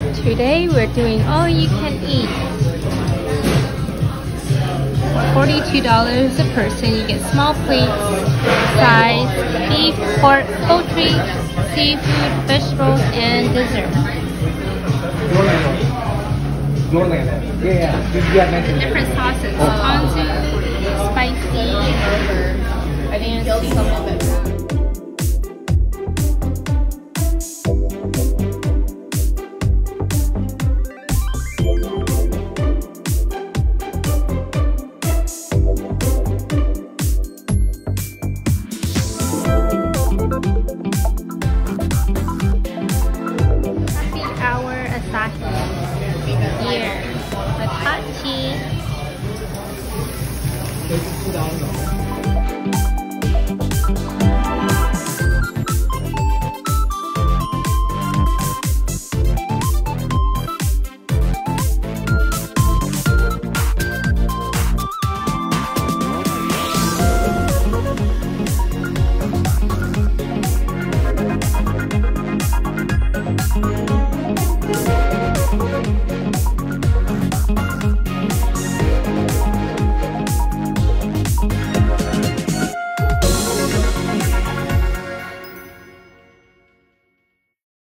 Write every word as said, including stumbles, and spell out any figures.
Today we're doing all you can eat. forty-two dollars a person. You get small plates, sides, beef, pork, poultry, seafood, vegetables, and dessert. Different sauces, ponzu, spicy, and seafood. Here with hot tea.